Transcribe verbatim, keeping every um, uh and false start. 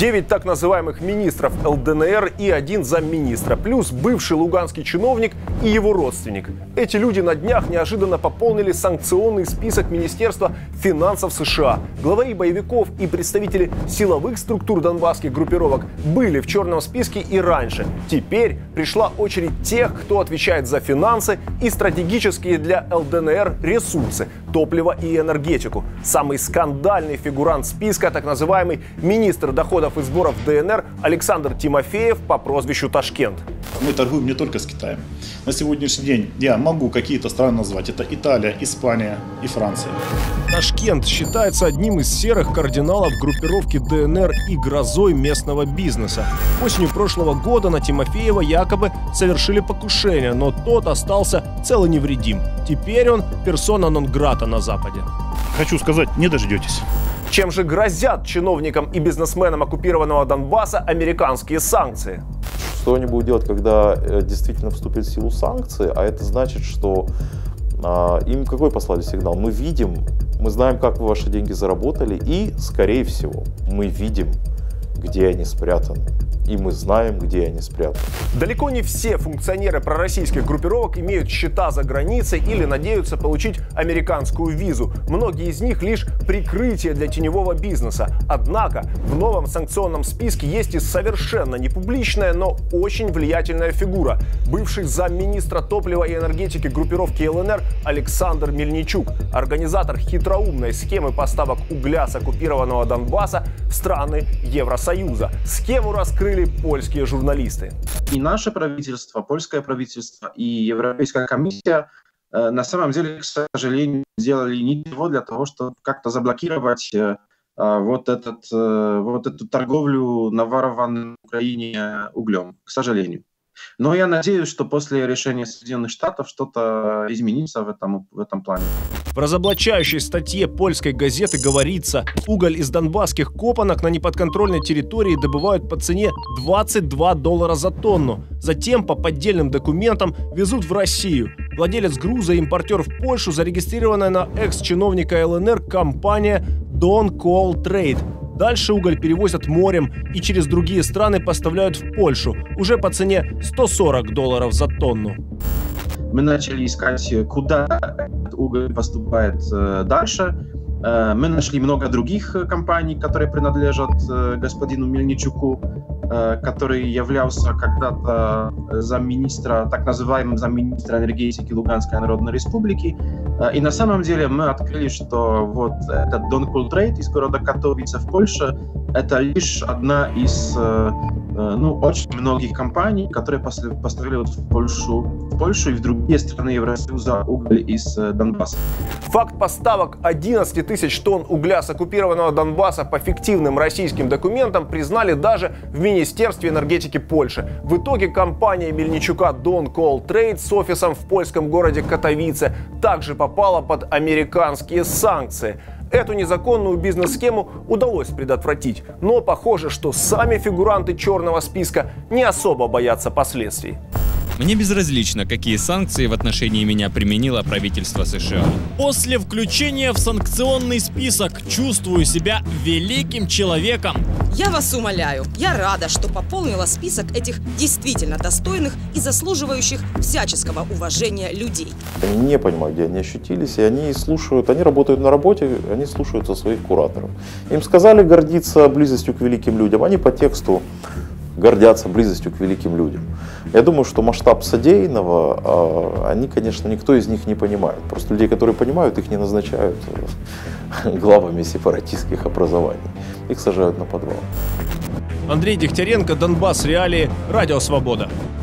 Девять так называемых министров эл дэ эн эр и один замминистра, плюс бывший луганский чиновник и его родственник. Эти люди на днях неожиданно пополнили санкционный список Министерства финансов США. Главари боевиков и представители силовых структур донбасских группировок были в черном списке и раньше. Теперь пришла очередь тех, кто отвечает за финансы и стратегические для эл дэ эн эр ресурсы, топливо и энергетику. Самый скандальный фигурант списка, так называемый министр доходов и сборов дэ эн эр Александр Тимофеев по прозвищу Ташкент. Мы торгуем не только с Китаем. На сегодняшний день я могу какие-то страны назвать. Это Италия, Испания и Франция. Ташкент считается одним из серых кардиналов группировки дэ эн эр и грозой местного бизнеса. Осенью прошлого года на Тимофеева якобы совершили покушение, но тот остался цел и невредим. Теперь он персона нон-грата на Западе. Хочу сказать, не дождетесь. Чем же грозят чиновникам и бизнесменам оккупированного Донбасса американские санкции? Что они будут делать, когда действительно вступят в силу санкции? А это значит, что а, им какой послали сигнал? Мы видим, мы знаем, как вы ваши деньги заработали, и, скорее всего, мы видим, где они спрятаны. И мы знаем, где они спрятаны. Далеко не все функционеры пророссийских группировок имеют счета за границей или надеются получить американскую визу. Многие из них лишь прикрытие для теневого бизнеса. Однако в новом санкционном списке есть и совершенно непубличная, но очень влиятельная фигура. Бывший замминистра топлива и энергетики группировки эл эн эр Александр Мельничук. Организатор хитроумной схемы поставок угля с оккупированного Донбасса в страны Евросоюза. Схему раскрыли польские журналисты. И наше правительство, польское правительство и Европейская комиссия э, на самом деле, к сожалению, сделали ничего для того, чтобы как-то заблокировать э, вот, этот, э, вот эту торговлю наворованным в Украине углем, к сожалению. Но я надеюсь, что после решения Соединенных Штатов что-то изменится в этом, в этом плане. В разоблачающей статье польской газеты говорится, уголь из донбасских копанок на неподконтрольной территории добывают по цене двадцать два доллара за тонну. Затем по поддельным документам везут в Россию. Владелец груза и импортер в Польшу, зарегистрированная на экс-чиновника эл эн эр компания Don Coal Trade. Дальше уголь перевозят морем и через другие страны поставляют в Польшу уже по цене сто сорок долларов за тонну. Мы начали искать, куда этот уголь поступает дальше. Мы нашли много других компаний, которые принадлежат господину Мельничуку, который являлся когда-то замминистра, так называемым замминистра энергетики Луганской Народной Республики. И на самом деле мы открыли, что вот этот Don Coal Trade из города Катовице в Польше — это лишь одна из ну, очень многих компаний, которые поставляют в Польшу, в Польшу и в другие страны Евросоюза уголь из Донбасса. Факт поставок одиннадцати тысяч тонн угля с оккупированного Донбасса по фиктивным российским документам признали даже в Министерстве энергетики Польши. В итоге компания Мельничука Don Coal Trade с офисом в польском городе Катовице также попала под американские санкции. Эту незаконную бизнес-схему удалось предотвратить, но похоже, что сами фигуранты черного списка не особо боятся последствий. Мне безразлично, какие санкции в отношении меня применило правительство США. После включения в санкционный список чувствую себя великим человеком. Я вас умоляю, я рада, что пополнила список этих действительно достойных и заслуживающих всяческого уважения людей. Они не понимают, где они ощутились, и они слушают, они работают на работе, они слушаются своих кураторов. Им сказали гордиться близостью к великим людям, они по тексту гордятся близостью к великим людям. Я думаю, что масштаб содеянного, они, конечно, никто из них не понимает. Просто людей, которые понимают, их не назначают главами сепаратистских образований. Их сажают на подвал. Андрей Дегтяренко, Донбасс Реалии, Радио Свобода.